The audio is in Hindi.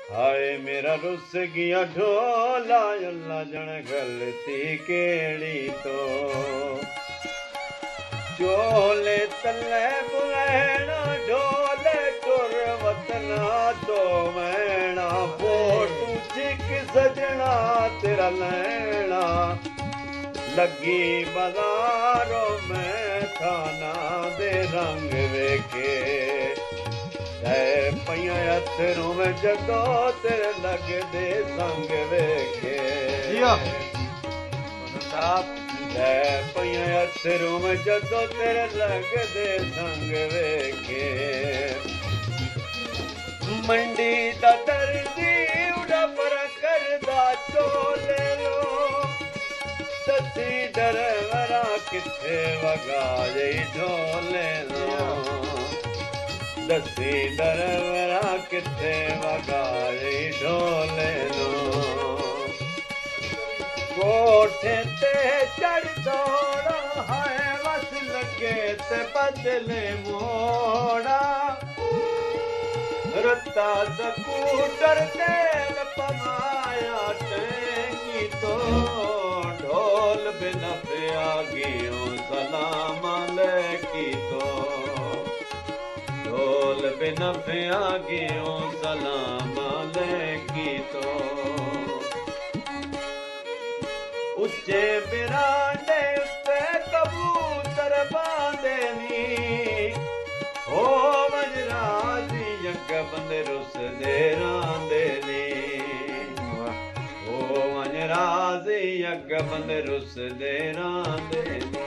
हाय मेरा रुस गया ढोला अल्लाह जण गलती केड़ी तो चोले तले बुलैना ढोले टुर वतना तो मैना फोटू चिक सजना तेरा लैना लगी बाजारों में थाना दे रंग वेखे पइया अथरू में जदो तेरे लग दे संग वेखे पइया अथरू में जदो तेरे लग दे संग वेखे मंडी दा दर्दी उड़ा पर करदा चोले लो ससी डरवरा किथे वगाए ढोले लो दसी डरवरा किथे वगाए ढोले लो कोठे ते चढ़ दौड़ा है बस लगे ते बदले मोड़ा रत्ता स्कूटर तेल पमाया टेंगी तो ढोल बिना प्यागियों सलाम अलैकी तो ढोल बिना प्यागियों सलाम अलैकी तो उच्चे बिरांडे उत्ते कबूतर बांधे नी हो वजराजी यज्ञ बंदे रुस दे रांदे नी हो वजराजी यज्ञ बंदे रुस दे रांदे नी